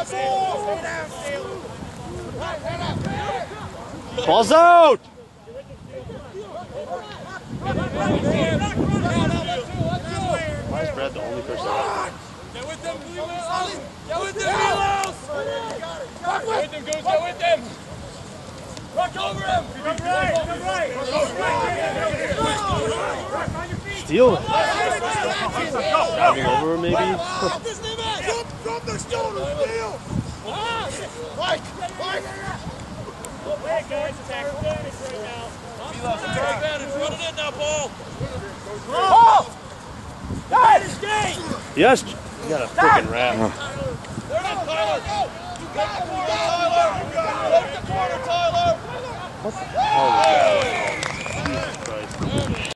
Ball's out! Why is Brad the only person out? Get with them, Milos! Get with them, Milos! Go with them, Goose, go with them! Rush over him! Come right! Steal it. Driving over him, maybe? Drop the shoulder, steal! Mike! Hey guys, attack advantage right now. Milos, attack advantage, run it in now, Paul! Paul! Guys, game! Yes! You got a freaking wrap. There it is, Tyler! You got the corner, Tyler! Take the corner, Tyler! What the hell is that?